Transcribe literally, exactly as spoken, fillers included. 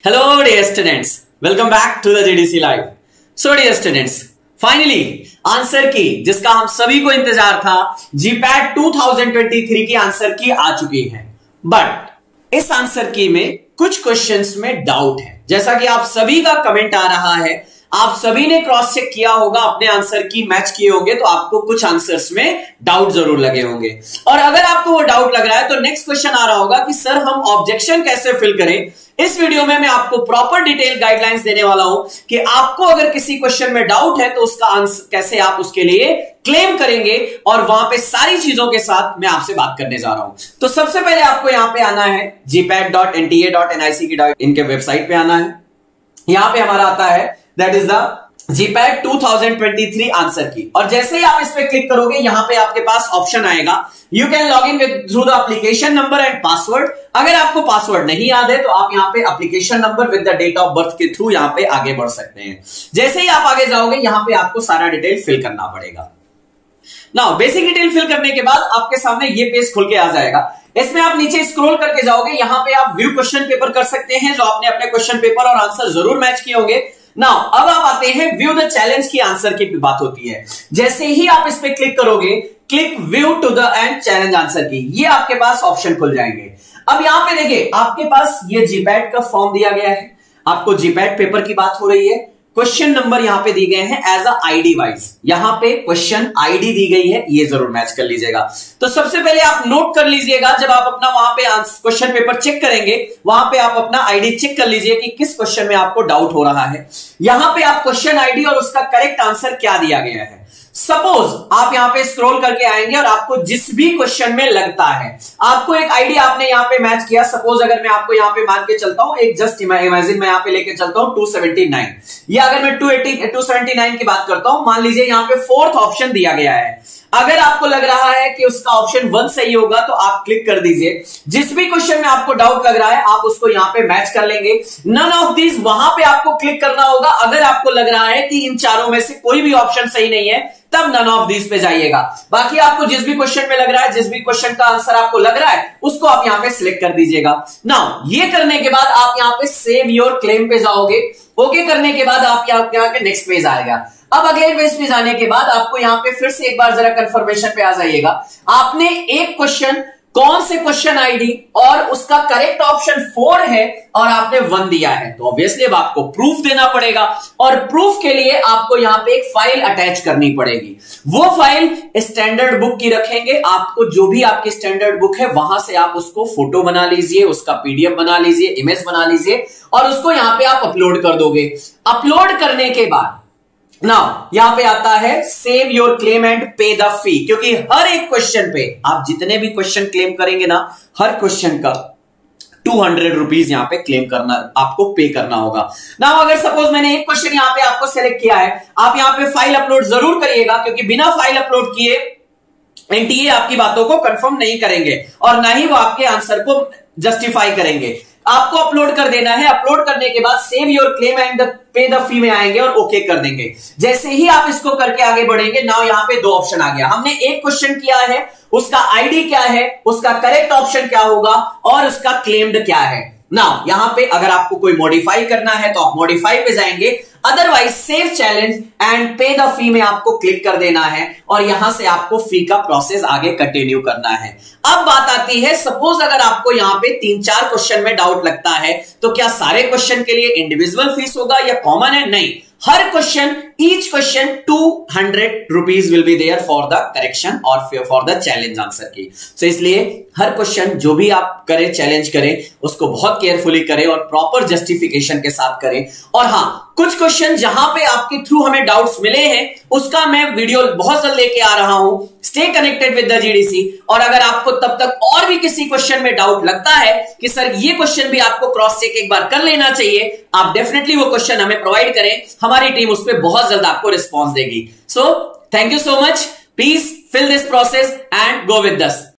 Hello dear students, welcome back to the G D C Live. So dear students, finally answer key जिसका हम सभी को इंतजार था जीपैट दो हज़ार तेईस की आंसर की आ चुकी है। बट इस आंसर की में कुछ क्वेश्चंस में डाउट है। जैसा कि आप सभी का कमेंट आ रहा है, आप सभी ने क्रॉस चेक किया होगा, अपने आंसर की मैच किए होंगे, तो आपको कुछ आंसर्स में डाउट जरूर लगे होंगे। और अगर आपको वो डाउट लग रहा है तो नेक्स्ट क्वेश्चन आ रहा होगा कि सर हम ऑब्जेक्शन कैसे फिल करें। इस वीडियो में मैं आपको प्रॉपर डिटेल गाइडलाइंस देने वाला हूं कि आपको अगर किसी क्वेश्चन में डाउट है तो उसका आंसर कैसे आप उसके लिए क्लेम करेंगे, और वहां पे सारी चीजों के साथ मैं आपसे बात करने जा रहा हूं। तो सबसे पहले आपको यहां पे आना है GPAT dot N T A dot N I C की डॉट इन के वेबसाइट पे आना है। यहां पे हमारा आता है दैट इज द जीपैट दो हज़ार तेईस आंसर की, और जैसे ही आप इस पे क्लिक करोगे यहां पे आपके पास ऑप्शन आएगा you can log in with through the application number and password. अगर आपको पासवर्ड नहीं याद है तो आप यहां पे application number with the date of birth के थ्रू यहां पे आगे बढ़ सकते हैं। जैसे ही आप आगे जाओगे यहां पे आपको सारा डिटेल फिल करना पड़ेगा। नाउ बेसिक डिटेल फिल करने के बाद आपके सामने ये पेज खुल के आ जाएगा। इसमें आप नीचे स्क्रॉल करके जाओगे, यहां पे आप व्यू क्वेश्चन पेपर कर सकते हैं, जो आपने अपने क्वेश्चन पेपर और आंसर जरूर मैच किए होंगे। नाउ अब आप आते हैं व्यू द चैलेंज की आंसर की बात होती है। जैसे ही आप इस पे क्लिक करोगे, click view to the and challenge answer key, ये आपके पास ऑप्शन खुल जाएंगे। अब यहां पे देखिए आपके पास ये जीपैट का फॉर्म दिया गया है, आपको जीपैट पेपर की बात हो रही है, क्वेश्चन नंबर यहां पे दी गए हैं एज अ आईडी वाइज, यहां पे क्वेश्चन आईडी दी गई है, ये जरूर मैच कर लीजिएगा। तो सबसे पहले आप नोट कर लीजिएगा, जब आप अपना वहां पे क्वेश्चन पेपर चेक करेंगे वहां पे आप अपना आईडी चेक कर लीजिए कि किस क्वेश्चन में आपको डाउट हो रहा है। यहां पे आप क्वेश्चन आईडी और उसका करेक्ट आंसर क्या दिया गया है। सपोज आप यहां पे स्क्रॉल करके आएंगे और आपको जिस भी क्वेश्चन में लगता है, आपको एक आईडी आपने यहां पे मैच किया। सपोज अगर मैं आपको यहां पे मान के चलता हूं, एक जस्ट इमेजिन मैं यहां पे लेके चलता हूं दो सौ उन्यासी, या अगर मैं दो सौ उन्यासी की बात करता हूं, मान लीजिए यहां पे फोर्थ ऑप्शन दिया गया है। अगर आपको लग रहा है कि उसका ऑप्शन वन सही होगा तो आप क्लिक कर दीजिए। जिस भी क्वेश्चन में आपको डाउट लग रहा है आप उसको यहां पे मैच कर लेंगे। नन ऑफ दीज वहां पे आपको क्लिक करना होगा। अगर आपको लग रहा है कि इन चारों में से कोई भी ऑप्शन सही नहीं है तब नन ऑफ दीज पे जाइएगा। बाकी आपको जिस भी क्वेश्चन में लग रहा है, जिस भी क्वेश्चन का आंसर आपको लग रहा है उसको आप यहां पे सिलेक्ट कर दीजिएगा। नाउ ये करने के बाद आप यहां पे सेव योर क्लेम पे जाओगे। ओके करने के बाद आप यहां पे नेक्स्ट पेज आएगा। अब अगले पेज पे जाने के बाद आपको यहां पे फिर से एक बार जरा कंफर्मेशन पे आ जाइएगा। आपने एक क्वेश्चन, कौन से क्वेश्चन आईडी और उसका करेक्ट ऑप्शन फोर है और आपने वन दिया है, तो ऑब्वियसली अब आपको प्रूफ देना पड़ेगा, और प्रूफ के लिए आपको यहां पे एक फाइल अटैच करनी पड़ेगी। वो फाइल स्टैंडर्ड बुक की रखेंगे। आपको जो भी आपकी स्टैंडर्ड बुक है वहां से आप उसको फोटो बना लीजिए, उसका पीडीएफ बना लीजिए, इमेज बना लीजिए, और उसको यहां पे आप अपलोड कर दोगे। अपलोड करने के बाद नाउ यहां पे आता है save your claim and pay the fee, क्योंकि हर एक क्वेश्चन पे आप जितने भी क्वेश्चन क्लेम करेंगे ना, हर क्वेश्चन का टू हंड्रेड रुपीज यहां पे क्लेम करना, आपको पे करना होगा। नाउ अगर सपोज मैंने एक क्वेश्चन यहां पे आपको सेलेक्ट किया है, आप यहां पे फाइल अपलोड जरूर करिएगा, क्योंकि बिना फाइल अपलोड किए एनटीए आपकी बातों को कंफर्म नहीं करेंगे और ना ही वो आपके आंसर को जस्टिफाई करेंगे। आपको अपलोड कर देना है। अपलोड करने के बाद save your claim and pay the fee में आएंगे और ओके कर देंगे। जैसे ही आप इसको करके आगे बढ़ेंगे, नाउ यहां पे दो ऑप्शन आ गया। हमने एक क्वेश्चन किया है, उसका आईडी क्या है, उसका करेक्ट ऑप्शन क्या होगा और उसका क्लेम्ड क्या है। नाउ यहां पे अगर आपको कोई मॉडिफाई करना है तो आप मॉडिफाई पे जाएंगे, otherwise save challenge and pay the fee में आपको क्लिक कर देना है और यहां से आपको फी का प्रोसेस आगे कंटिन्यू करना है। अब बात आती है, सपोज अगर आपको यहां पे तीन चार क्वेश्चन में डाउट लगता है तो क्या सारे क्वेश्चन के लिए इंडिविजुअल फीस होगा या कॉमन है? नहीं, हर question, each question two hundred rupees will be there for the correction और for the challenge answer key. So इसलिए हर क्वेश्चन जो भी आप करें, चैलेंज करें, उसको बहुत केयरफुली करें और प्रॉपर जस्टिफिकेशन के साथ करें। और हां, कुछ क्वेश्चन जहां पे आपके थ्रू हमें डाउट्स मिले हैं उसका मैं वीडियो बहुत जल्द लेके आ रहा हूं। Stay connected with the GDC. और अगर आपको तब तक और भी किसी क्वेश्चन में डाउट लगता है कि सर ये क्वेश्चन भी आपको क्रॉस चेक एक बार कर लेना चाहिए, आप डेफिनेटली वो क्वेश्चन हमें प्रोवाइड करें, हमारी टीम उस पर बहुत जल्द आपको रिस्पॉन्स देगी। So thank you so much, please fill this process and go with दस।